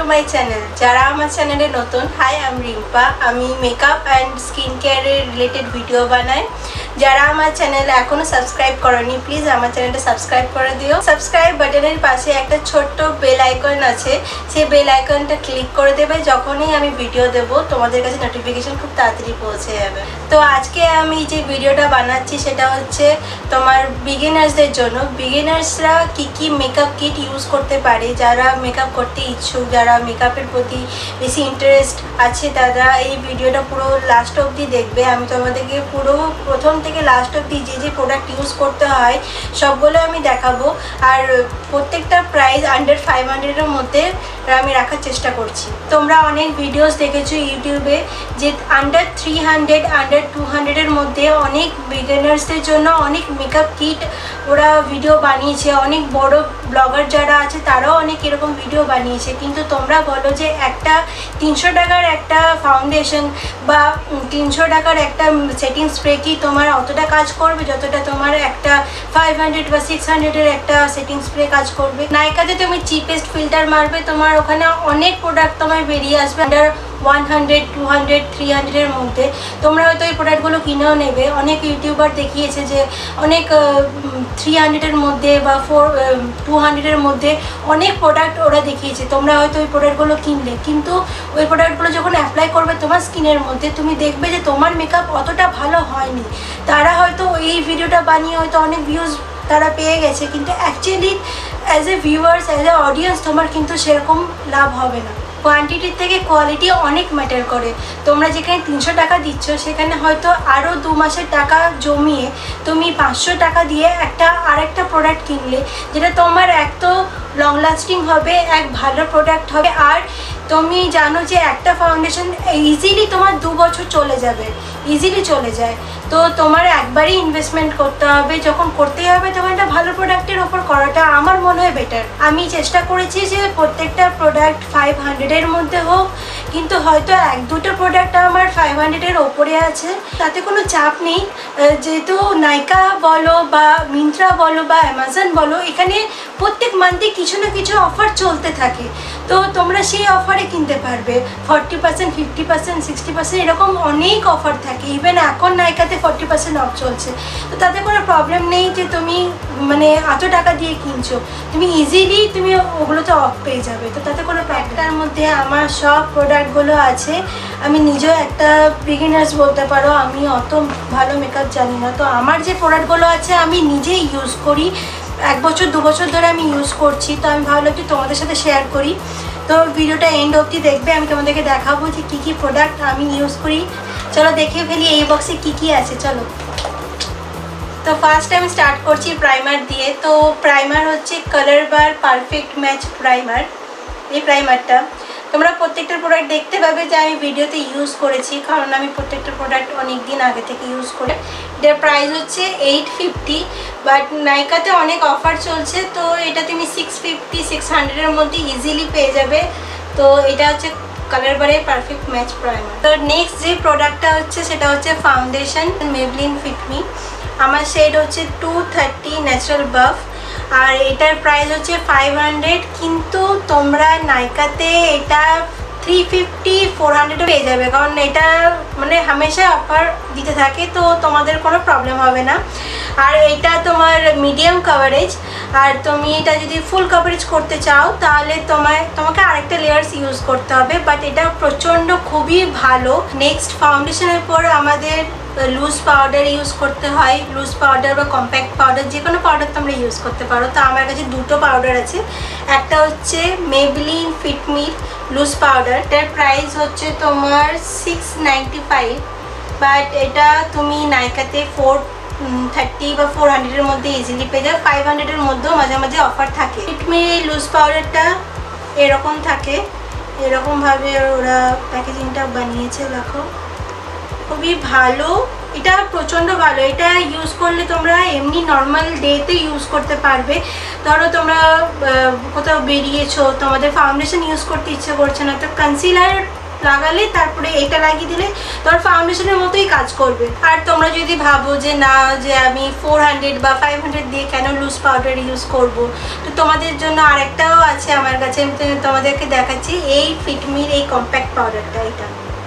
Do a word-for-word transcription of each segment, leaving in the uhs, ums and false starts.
My channel. যারা আমার চ্যানেলে নতুন, হাই আই এম রিম্পা। আমি মেকআপ অ্যান্ড স্কিন কেয়ারের রিলেটেড ভিডিও বানাই। যারা আমার চ্যানেলে এখনও সাবস্ক্রাইব করনি, প্লিজ আমার চ্যানেলটা সাবস্ক্রাইব করে দিও। সাবস্ক্রাইব বাটনের পাশে একটা ছোট্ট বেল আইকন আছে, সেই বেল আইকনটা ক্লিক করে দেবে। যখনই আমি ভিডিও দেবো তোমাদের কাছে নোটিফিকেশন খুব তাড়াতাড়ি পৌঁছে যাবে। তো আজকে আমি যে ভিডিওটা বানাচ্ছি সেটা হচ্ছে তোমার বিগিনার্সদের জন্য। বিগিনার্সরা কী কী মেকআপ কিট ইউজ করতে পারে, যারা মেকআপ করতে ইচ্ছুক, যারা মেকআপের প্রতি বেশি ইন্টারেস্ট আছে, তারা এই ভিডিওটা পুরো লাস্ট অবধি দেখবে। আমি তোমাদেরকে পুরো প্রথম থেকে লাস্ট অবধি যে যে প্রোডাক্ট ইউজ করতে হয় সবগুলো আমি দেখাবো। আর প্রত্যেকটা প্রাইস আন্ডার ফাইভ হান্ড্রেডের মধ্যে আমি রাখার চেষ্টা করছি। তোমরা অনেক ভিডিওস দেখেছো ইউটিউবে যে under three hundred under two হান্ড্রেডের মধ্যে অনেক বিগিনার্সদের জন্য অনেক মেকআপ কিট ওরা ভিডিও বানিয়েছে। অনেক বড় ব্লগার যারা আছে তারাও অনেক এরকম ভিডিও বানিয়েছে। কিন্তু তোমরা বলো যে একটা তিনশো টাকার একটা ফাউন্ডেশন বা তিনশো টাকার একটা সেটিং স্প্রে কি তোমার অতটা কাজ করবে যতটা তোমার একটা ফাইভ হান্ড্রেড বা সিক্স হান্ড্রেডের একটা সেটিং স্প্রে কাজ করবে? নাইকাতে তুমি চিপেস্ট ফিল্টার মারবে, তোমার ওখানে অনেক প্রোডাক্ট তোমার বেরিয়ে আসবে under one hundred two hundred three হান্ড্রেডের মধ্যে। তোমরা হয়তো এই প্রোডাক্টগুলো কিনেও নেবে। অনেক ইউটিউবার দেখিয়েছে যে অনেক থ্রি হান্ড্রেডের মধ্যে বা ফোর টু হান্ড্রেডের মধ্যে অনেক প্রোডাক্ট ওরা দেখিয়েছে। তোমরা হয়তো ওই প্রোডাক্টগুলো কিনলে, কিন্তু ওই প্রোডাক্টগুলো যখন অ্যাপ্লাই করবে তোমার স্কিনের মধ্যে, তুমি দেখবে যে তোমার মেকআপ অতটা ভালো হয়নি। তারা হয়তো এই ভিডিওটা বানিয়ে হয়তো অনেক ভিউজ তারা পেয়ে গেছে, কিন্তু actually as a viewers, as a audience তোমার কিন্তু সেরকম লাভ হবে না। কোয়ান্টিটির থেকে কোয়ালিটি অনেক ম্যাটার করে। তোমরা যেখানে তিনশো টাকা দিচ্ছ সেখানে হয়তো আরও দু মাসের টাকা জমিয়ে তুমি পাঁচশো টাকা দিয়ে একটা আরেকটা প্রোডাক্ট কিনলে, যেটা তোমার এক তো লং লাস্টিং হবে, এক ভালো প্রোডাক্ট হবে, আর তুমি জানো যে একটা ফাউন্ডেশন ইজিলি তোমার দু বছর চলে যাবে, ইজিলি চলে যায়। তো তোমার একবারই ইনভেস্টমেন্ট করতে হবে। যখন করতেই হবে তখন একটা ভালো প্রোডাক্টের ওপর করাটা আমার মনে হয় বেটার। আমি চেষ্টা করেছি যে প্রত্যেকটা প্রোডাক্ট ফাইভ হান্ড্রেডের মধ্যে হোক, কিন্তু হয়তো এক দুটো প্রোডাক্ট আমার ফাইভ হান্ড্রেডের ওপরে আছে, তাতে কোনো চাপ নেই। যেহেতু নাইকা বলো বা মিন্ত্রা বলো বা অ্যামাজন বলো, এখানে প্রত্যেক মান্থে কিছু না কিছু অফার চলতে থাকে। তো তোমরা সেই অফারে কিনতে পারবে। Forty percent fifty percent sixty percent এরকম অনেক অফার থাকে। ইভেন এখন নাইকাতে ফর্টি পার্সেন্ট অফ চলছে। তো তাতে কোনো প্রবলেম নেই যে তুমি মানে এত টাকা দিয়ে কিনছো, তুমি ইজিলি তুমি ওগুলোতে অফ পেয়ে যাবে। তো তাতে কোনো প্যাকটার মধ্যে আমার সব প্রোডাক্টগুলো আছে। আমি নিজেও একটা বিগিনার্স বলতে পারো, আমি অত ভালো মেকআপ জানি না। তো আমার যে প্রোডাক্টগুলো আছে আমি নিজেই ইউজ করি, এক বছর দু বছর ধরে আমি ইউজ করছি। তো আমি ভাবলাম কি তোমাদের সাথে শেয়ার করি। তো ভিডিওটা এন্ড অবধি দেখবে, আমি তোমাদেরকে দেখাবো যে কী কী প্রোডাক্ট আমি ইউজ করি। চলো দেখে ফেলি এই বক্সে কী কী আছে। চলো, তো ফার্স্ট আমি স্টার্ট করছি প্রাইমার দিয়ে। তো প্রাইমার হচ্ছে colour bar perfect match primer. এই প্রাইমারটা তোমরা প্রত্যেকটা প্রোডাক্ট দেখতে পাবে যে আমি ভিডিওতে ইউজ করেছি, কারণ আমি প্রত্যেকটা প্রোডাক্ট অনেক দিন আগে থেকে ইউজ করে। এটার প্রাইস হচ্ছে এইট ফিফটি, বাট নাইকাতে অনেক অফার চলছে। তো এটা তুমি সিক্স ফিফটি সিক্স হান্ড্রেডের মধ্যে ইজিলি পেয়ে যাবে। তো এটা হচ্ছে কালার বারের পারফেক্ট ম্যাচ প্রাইমার। তো নেক্সট যে প্রোডাক্টটা হচ্ছে সেটা হচ্ছে ফাউন্ডেশন মেবলিন ফিট মি। আমার শেড হচ্ছে টু থার্টি ন্যাচারাল বাফ, আর এটার প্রাইস হচ্ছে ফাইভ হান্ড্রেড। কিন্তু তোমরা নাইকাতে এটা থ্রি ফিফটি ফোর হান্ড্রেডে পেয়ে যাবে, কারণ এটা মানে হামেশা অফার দিতে থাকে। তো তোমাদের কোনো প্রবলেম হবে না। আর এটা তোমার মিডিয়াম কভারেজ, আর তুমি এটা যদি ফুল কভারেজ করতে চাও তাহলে তোমায় তোমাকে আরেকটা লেয়ার্স ইউজ করতে হবে। বাট এটা প্রচণ্ড খুবই ভালো। নেক্সট ফাউন্ডেশনের পর আমাদের লুজ পাউডার ইউজ করতে হয়। লুজ পাউডার বা কম্প্যাক্ট পাউডার, যে কোনো পাউডার তোমরা ইউজ করতে পারো। তো আমার কাছে দুটো পাউডার আছে। একটা হচ্ছে Maybelline fit me loose powder, এটার প্রাইস হচ্ছে তোমার সিক্স নাইনটি ফাইভ, বাট এটা তুমি নাইকাতে ফোর থার্টি বা ফোর হান্ড্রেডের মধ্যে ইজিলি পেয়ে যাবে। ফাইভ হান্ড্রেডের মধ্যেও মাঝে মাঝে অফার থাকে। ফিট মি লুজ পাউডারটা এরকম থাকে, এরকমভাবে ওরা প্যাকেজিংটা বানিয়েছে, দেখো খুবই ভালো। এটা প্রচণ্ড ভালো। এটা ইউজ করলে তোমরা এমনি নর্মাল ডেতে ইউজ করতে পারবে। ধরো তোমরা কোথাও বেরিয়েছো, তোমাদের ফাউন্ডেশন ইউজ করতে ইচ্ছে করছে না, তো কনসিলার লাগালে তারপরে এটা লাগিয়ে দিলে তোমার ফাউন্ডেশনের মতোই কাজ করবে। আর তোমরা যদি ভাবো যে না যে আমি ফোর হান্ড্রেড বা ফাইভ হান্ড্রেড দিয়ে কেন লুজ পাউডার ইউজ করব, তো তোমাদের জন্য আরেকটাও আছে আমার কাছে, আমি তোমাদেরকে দেখাচ্ছি। এই ফিটমির এই কম্প্যাক্ট পাউডারটা, এটা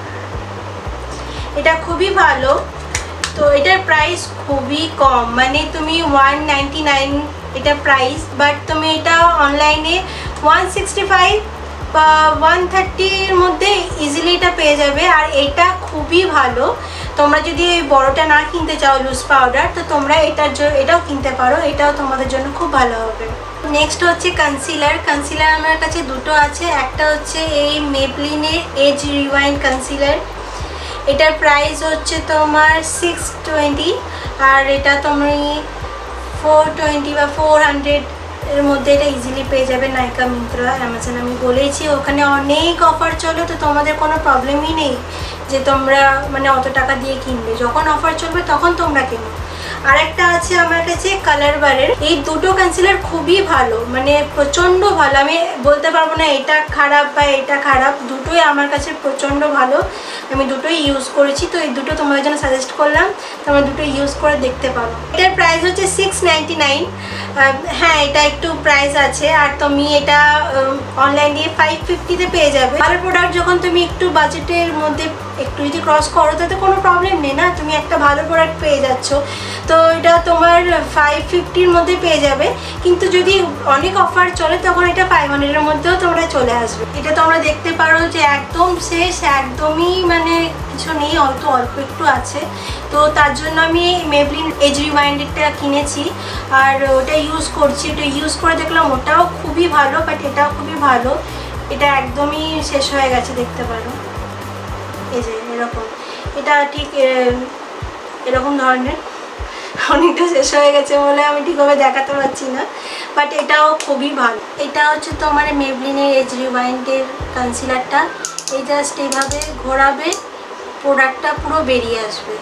এটা খুবই ভালো। তো এটার প্রাইস খুবই কম, মানে তুমি ওয়ান নাইনটি নাইন এটা প্রাইস, বাট তুমি এটা অনলাইনে ওয়ান সিক্সটি ফাইভ বা ওয়ান থার্টির মধ্যে ইজিলি এটা পেয়ে যাবে। আর এটা খুবই ভালো, তোমরা যদি এই বড়টা না কিনতে চাও লুজ পাউডার, তো তোমরা এটার জন্য এটাও কিনতে পারো, এটাও তোমাদের জন্য খুব ভালো হবে। নেক্সট হচ্ছে কনসিলার। কনসিলার আমার কাছে দুটো আছে, একটা হচ্ছে এই মেবলিনের এজ রিওয়াইন্ড কনসিলার, এটার প্রাইস হচ্ছে তোমার সিক্স টোয়েন্টি, আর এটা তুমি ফোর টোয়েন্টি বা ফোর হান্ড্রেড এর মধ্যে এটা ইজিলি পেয়ে যাবে নাইকা, মিন্ত্রা, অ্যামাজন। আমি বলেছি ওখানে অনেক অফার চলে, তো তোমাদের কোনো প্রবলেমই নেই যে তোমরা মানে অত টাকা দিয়ে কিনবে, যখন অফার চলবে তখন তোমরা কেনো। আর একটা আছে আমার কাছে কালার বারের, এই দুটো কনসিলার খুবই ভালো, মানে প্রচণ্ড ভালো। আমি বলতে পারবো না এটা খারাপ বা এটা খারাপ, দুটোই আমার কাছে প্রচণ্ড ভালো, আমি দুটোই ইউজ করেছি। তো এই দুটো তোমাদের জন্য সাজেস্ট করলাম, তোমরা দুটো ইউজ করে দেখতে পারো। এটার প্রাইস হচ্ছে সিক্স নাইনটি নাইন, হ্যাঁ এটা একটু প্রাইস আছে। আর তুমি এটা অনলাইন দিয়ে ফাইভ ফিফটিতে পেয়ে যাবে। ভালো প্রোডাক্ট যখন তুমি একটু বাজেটের মধ্যে একটু যদি ক্রস করো তাতে কোনো প্রবলেম নেই না, তুমি একটা ভালো প্রোডাক্ট পেয়ে যাচ্ছ। তো এটা তোমার ফাইভ ফিফটির মধ্যে পেয়ে যাবে, কিন্তু যদি অনেক অফার চলে তখন এটা ফাইভ হান্ড্রেডের মধ্যেও তোমরা চলে আসবে। এটা তোমরা দেখতে পারো যে একদম শেষ, একদমই মানে কিছু নেই, অল্প অল্প একটু আছে। তো তার জন্য আমি মেবলিন এজ রিওয়াইন্ডেডটা কিনেছি আর ওটা ইউজ করছি। ওটা ইউজ করে দেখলাম ওটাও খুবই ভালো, বাট এটাও খুবই ভালো। এটা একদমই শেষ হয়ে গেছে, দেখতে পারো এই যে এরকম, এটা ঠিক এরকম ধরনের অনেকটা শেষ হয়ে গেছে বলে আমি ঠিকভাবে দেখাতে পারছি না, বাট এটাও খুবই ভালো। এটা হচ্ছে তোমার মেবলিনের এজ রিওয়াইন্ডের কনসিলারটা, এই জাস্ট এইভাবে ঘোরাবে, প্রোডাক্টটা পুরো বেরিয়ে আসবে।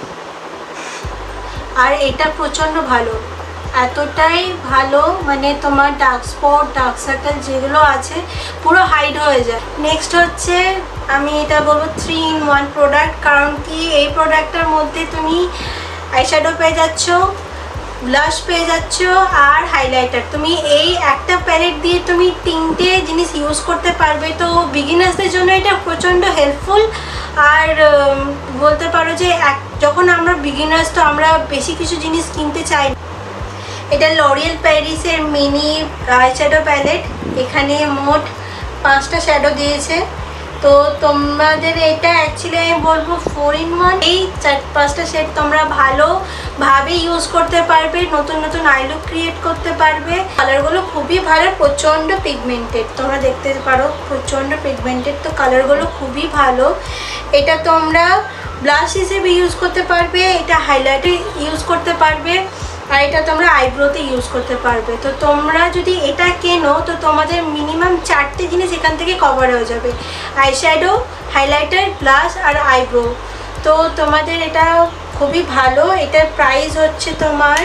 আর এটা প্রচণ্ড ভালো, এতটাই ভালো মানে তোমার ডার্ক স্পট ডার্ক সার্কেল যেগুলো আছে পুরো হাইড হয়ে যায়। নেক্সট হচ্ছে আমি এটা বলবো থ্রি ইন ওয়ান প্রোডাক্ট, কারণ কি এই প্রোডাক্টটার মধ্যে তুমি আইশ্যাডো পেয়ে যাচ্ছ, ব্লাশ পেয়ে যাচ্ছ আর হাইলাইটার। তুমি এই একটা প্যালেট দিয়ে তুমি তিনটে জিনিস ইউজ করতে পারবে। তো বিগিনার্সদের জন্য এটা প্রচণ্ড হেল্পফুল। আর বলতে পারো যে এক যখন আমরা বিগিনার্স, তো আমরা বেশি কিছু জিনিস কিনতে চাই। এটা লরিয়েল প্যারিসের মিনি আইশ্যাডো প্যালেট, এখানে মোট পাঁচটা শ্যাডো দিয়েছে। তো তোমাদের এটা অ্যাকচুয়ালি আমি বলবো ফোর ইন ওয়ান। এই চার পাঁচটা শেড তোমরা ভালোভাবে ইউজ করতে পারবে, নতুন নতুন আই লুক ক্রিয়েট করতে পারবে। কালারগুলো খুবই ভালো, প্রচণ্ড পিগমেন্টেড, তোমরা দেখতে পারো প্রচণ্ড পিগমেন্টেড। তো কালারগুলো খুবই ভালো। এটা তোমরা ব্লাশ হিসেবে ইউজ করতে পারবে, এটা হাইলাইটে ইউজ করতে পারবে, আর এটা তোমরা আইব্রোতে ইউজ করতে পারবে। তো তোমরা যদি এটা কেনো তো তোমাদের মিনিমাম চারটে জিনিস এখান থেকে কভার হয়ে যাবে, আইশ্যাডো, হাইলাইটার, ব্লাশ আর আইব্রো। তো তোমাদের এটা খুবই ভালো। এটার প্রাইস হচ্ছে তোমার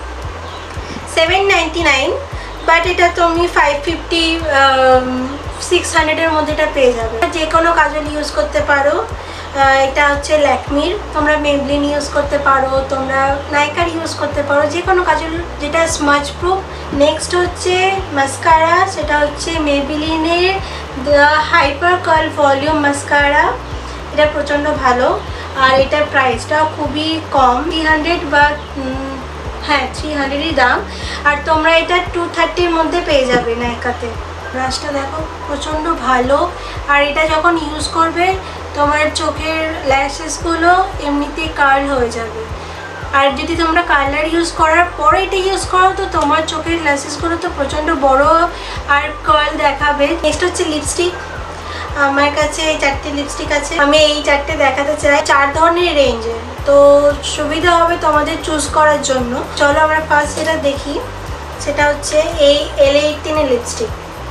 সেভেন নাইনটি নাইন, বাট এটা তুমি ফাইভ ফিফটি সিক্স হান্ড্রেডের মধ্যে এটা পেয়ে যাবে। যে কোনো কাজল ইউজ করতে পারো। এটা হচ্ছে ল্যাকমির, তোমরা মেবলিন ইউজ করতে পারো, তোমরা নাইকার ইউজ করতে পারো, যে কোনো কাজল যেটা স্মাজ প্রুফ। নেক্সট হচ্ছে মাস্কারা, সেটা হচ্ছে মেবলিনের the hyper curl volume mascara, এটা প্রচণ্ড ভালো। আর এটার প্রাইসটাও খুবই কম, থ্রি হান্ড্রেড বা হ্যাঁ থ্রি হান্ড্রেডই দাম। আর তোমরা এটা টু থার্টির মধ্যে পেয়ে যাবে নাইকাতে। ব্রাশটা দেখো প্রচণ্ড ভালো। আর এটা যখন ইউজ করবে তোমার চোখের ল্যাশেসগুলো এমনিতেই কার্ল হয়ে যাবে। আর যদি তোমরা কালার ইউজ করার পরে এটা ইউজ করো তো তোমার চোখের ল্যাশেসগুলো তো প্রচণ্ড বড় আর কার্ল দেখাবে। নেক্সট হচ্ছে লিপস্টিক, আমার কাছে এই চারটে লিপস্টিক আছে, আমি এই চারটে দেখাতে চাই, চার ধরনের রেঞ্জের। তো সুবিধা হবে তোমাদের চুজ করার জন্য। চলো আমরা ফার্স্ট যেটা দেখি সেটা হচ্ছে এই এল এইটিনের লিপস্টিক।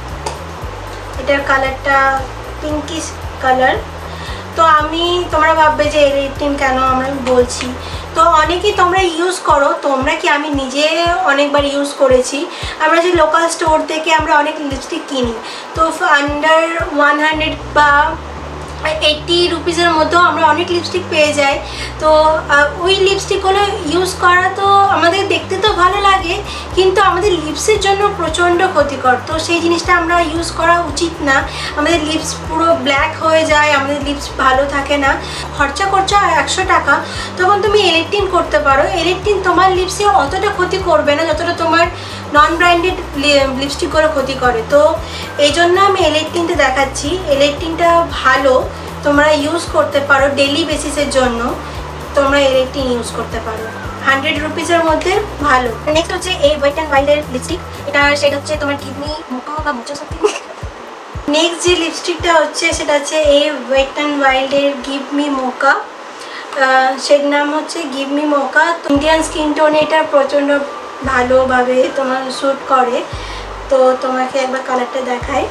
এটার কালারটা পিঙ্কিশ কালার। তো আমি তোমরা ভাববে যে এল এইটিন কেন আমরা বলছি, তো অনেকেই তোমরা ইউজ করো, তোমরা কি আমি নিজে অনেকবার ইউজ করেছি। আমরা যে লোকাল স্টোর থেকে আমরা অনেক লিপস্টিক কিনি, তো আন্ডার ওয়ান হান্ড্রেড বা এইটটি রুপিসের মতো আমরা অনেক লিপস্টিক পেয়ে যাই। তো ওই লিপস্টিকগুলো ইউজ করা তো আমাদের দেখতে তো ভালো লাগে, কিন্তু আমাদের লিপসের জন্য প্রচণ্ড ক্ষতিকর। তো সেই জিনিসটা আমরা ইউজ করা উচিত না। আমাদের লিপস পুরো ব্ল্যাক হয়ে যায়, আমাদের লিপস ভালো থাকে না। খরচা করছো একশো টাকা, তখন তুমি এলেকটিন করতে পারো। এলেকটিন তোমার লিপসে অতটা ক্ষতি করবে না যতটা তোমার নন ব্র্যান্ডেড লিপস্টিকগুলো ক্ষতি করে। তো এই জন্য আমি এলেকটিনটা দেখাচ্ছি। এলেকটিনটা ভালো, তোমরা ইউজ করতে পারো ডেইলি বেসিসের জন্য। তোমরা এলেকটিন ইউজ করতে পারো, হান্ড্রেড রুপিসের মধ্যে ভালো। নেক্সট হচ্ছে এই ওয়েট অ্যান্ড ওয়াইল্ডের লিপস্টিক। এটার শেড হচ্ছে তোমার কিডনি মোকা বা মোচা সামথিং। নেক্সট যে লিপস্টিকটা হচ্ছে সেটা হচ্ছে এই ওয়েট অ্যান্ড ওয়াইল্ডের গিভ মি মোকা। সের নাম হচ্ছে give me mocha. Indian skin টোনে এটা প্রচণ্ড ভালোভাবে তোমার স্যুট করে। তো তোমাকে একবার কালারটা দেখাই।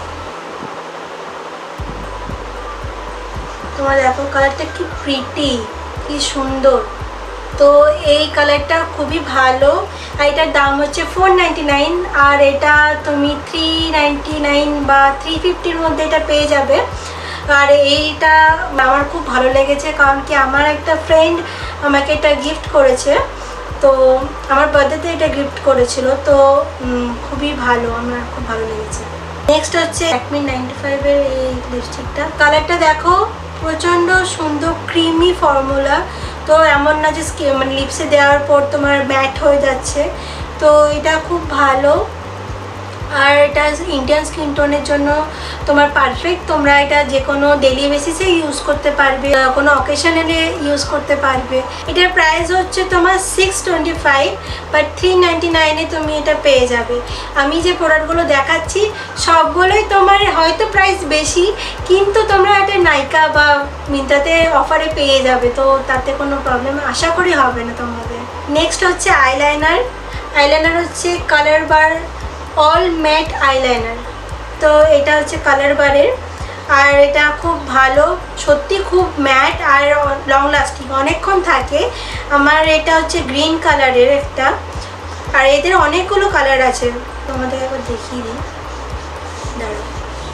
তোমার দেখো কালারটা কি প্রিটি, কি সুন্দর। তো এই কালারটা খুবই ভালো। আর এটার দাম হচ্ছে ফোর নাইনটি নাইন, আর এটা তুমি থ্রি নাইনটি নাইন বা থ্রি ফিফটির মধ্যে এটা পেয়ে যাবে। আর এইটা আমার খুব ভালো লেগেছে, কারণ কি আমার একটা ফ্রেন্ড আমাকে এটা গিফট করেছে। তো আমার বার্থডেতে এটা গিফট করেছিল। তো খুবই ভালো, আমার খুব ভালো লেগেছে। নেক্সট হচ্ছে ল্যাকমি নাইনটি ফাইভের এই লিপস্টিকটা। কালারটা দেখো প্রচণ্ড সুন্দর, ক্রিমি ফর্মুলা। তো এমন না যে মানে লিপসে দেওয়ার পর তোমার ম্যাট হয়ে যাচ্ছে। তো এটা খুব ভালো, আর এটা ইন্ডিয়ান স্কিন টোনের জন্য তোমার পারফেক্ট। তোমরা এটা যে কোনো ডেলি বেসিসে ইউজ করতে পারবে, কোনো অকেশনালে ইউজ করতে পারবে। এটার প্রাইস হচ্ছে তোমার six twenty five, but three ninety নাইনে তুমি এটা পেয়ে যাবে। আমি যে প্রোডাক্টগুলো দেখাচ্ছি সবগুলোই তোমার হয়তো প্রাইস বেশি, কিন্তু তোমরা এটা নাইকা বা মিন্ত্রাতে অফারে পেয়ে যাবে। তো তাতে কোনো প্রবলেম আশা করি হবে না তোমাদের। নেক্সট হচ্ছে আইলাইনার। আইলাইনার হচ্ছে কালার বার অল ম্যাট আইলাইনার। তো এটা হচ্ছে কালার বারের, আর এটা খুব ভালো, সত্যি খুব ম্যাট আর লং লাস্টিং, অনেকক্ষণ থাকে। আমার এটা হচ্ছে গ্রিন কালারের একটা, আর এদের অনেকগুলো কালার আছে। তোমাদের একবার দেখিয়ে দিই, দাঁড়াও।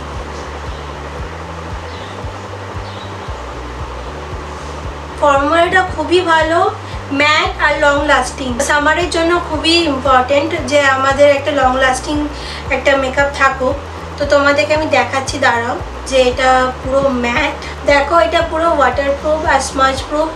ফর্মুলাটা খুবই ভালো, ম্যাট আর লং লাস্টিং। সামারের জন্য খুবই ইম্পর্টেন্ট যে আমাদের একটা লং লাস্টিং একটা মেকআপ থাকুক। তো তোমাদেরকে আমি দেখাচ্ছি, দাঁড়াও, যে এটা পুরো ম্যাট। দেখো এটা পুরো ওয়াটারপ্রুফ আর স্মাজ প্রুফ,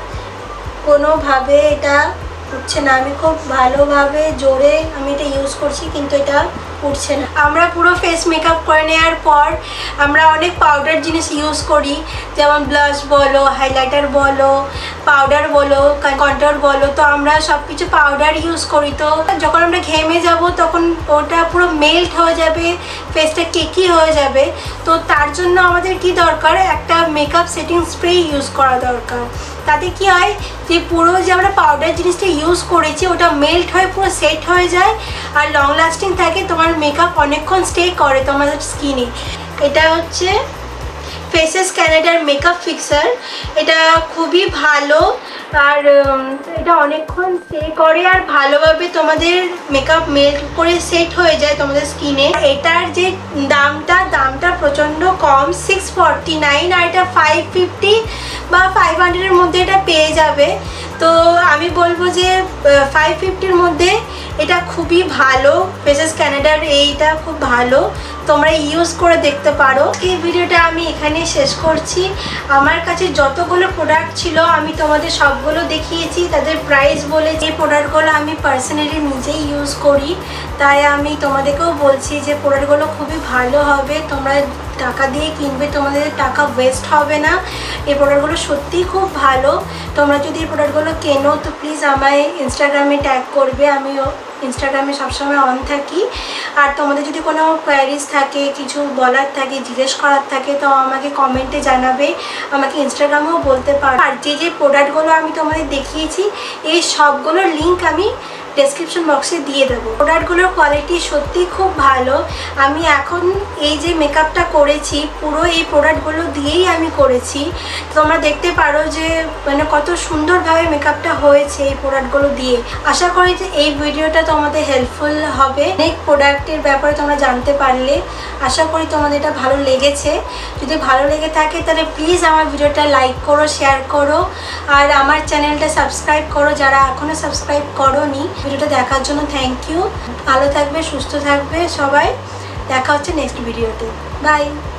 কোনোভাবে এটা উঠছে না। আমি খুব ভালোভাবে জোরে আমি এটা ইউজ করছি, কিন্তু এটা উঠছে না। আমরা পুরো ফেস মেকআপ করে নেওয়ার পর আমরা অনেক পাউডার জিনিস ইউজ করি, যেমন ব্লাশ বলো, হাইলাইটার বলো, পাউডার বলো, কন্ট্রোল বলো। তো আমরা সব কিছু পাউডার ইউজ করি। তো যখন আমরা ঘেমে যাব তখন ওটা পুরো মেল্ট হয়ে যাবে, ফেসটা কেকি হয়ে যাবে। তো তার জন্য আমাদের কি দরকার, একটা মেকআপ সেটিং স্প্রে ইউজ করা দরকার। তাতে কি হয় যে পুরো যে আমরা পাউডার জিনিসটা ইউজ করেছি ওটা মেল্ট হয়ে পুরো সেট হয়ে যায়, আর লং লাস্টিং থাকে। তোমার মেকআপ অনেকক্ষণ স্টে করে তোমাদের স্কিনে। এটা হচ্ছে ফেসেস ক্যানাডার মেকআপ ফিক্সার। এটা খুবই ভালো, আর এটা অনেকক্ষণ স্টে করে আর ভালোভাবে তোমাদের মেকআপ মেল্ট করে সেট হয়ে যায় তোমাদের স্কিনে। এটার যে দামটা দামটা প্রচণ্ড কম, সিক্স ফর্টি নাইন, আর এটা ফাইভ ফিফটি বা ফাইভ হান্ড্রেডের মধ্যে এটা পেয়ে যাবে। তো আমি বলবো যে ফাইভ ফিফটির মধ্যে এটা খুবই ভালো। ফেসেস ক্যানাডার এইটা খুব ভালো, তোমরা ইউজ করে দেখতে পারো। এই ভিডিওটা আমি এখানে শেষ করছি। আমার কাছে যতগুলো প্রোডাক্ট ছিল আমি তোমাদের সবগুলো দেখিয়েছি, তাদের প্রাইস বলে। যে প্রোডাক্টগুলো আমি পার্সোনালি নিজেই ইউজ করি, তাই আমি তোমাদেরকেও বলছি যে প্রোডাক্টগুলো খুবই ভালো হবে। তোমরা টাকা দিয়ে কিনবে, তোমাদের টাকা ওয়েস্ট হবে না। এই প্রোডাক্টগুলো সত্যিই খুব ভালো। তোমরা যদি এই প্রোডাক্টগুলো কেনো তো প্লিজ আমায় ইনস্টাগ্রামে ট্যাগ করবে, আমি ইনস্টাগ্রামে সবসময় অন থাকি। আর তোমাদের যদি কোনো কোয়ারিজ থাকে, কিছু বলার থাকে, জিজ্ঞেস করার থাকে, তো আমাকে কমেন্টে জানাবে, আমাকে ইনস্টাগ্রামেও বলতে পারো। আর যে যে প্রোডাক্টগুলো আমি তোমাদের দেখিয়েছি এই সবগুলোর লিঙ্ক আমি ডেসক্রিপশন বক্সে দিয়ে দেবো। প্রোডাক্টগুলোর কোয়ালিটি সত্যি খুব ভালো। আমি এখন এই যে মেকআপটা করেছি পুরো এই প্রোডাক্টগুলো দিয়েই আমি করেছি। তোমরা দেখতে পারো যে মানে কত সুন্দরভাবে মেকআপটা হয়েছে এই প্রোডাক্টগুলো দিয়ে। আশা করি যে এই ভিডিওটা তোমাদের হেল্পফুল হবে, অনেক প্রোডাক্টের ব্যাপারে তোমরা জানতে পারলে। আশা করি তোমাদের এটা ভালো লেগেছে। যদি ভালো লেগে থাকে তাহলে প্লিজ আমার ভিডিওটা লাইক করো, শেয়ার করো, আর আমার চ্যানেলটা সাবস্ক্রাইব করো যারা এখনও সাবস্ক্রাইব করোনি। ভিডিওটা দেখার জন্য থ্যাংক ইউ। ভালো থাকবে, সুস্থ থাকবে সবাই। দেখা হচ্ছে নেক্সট ভিডিওতে। বাই।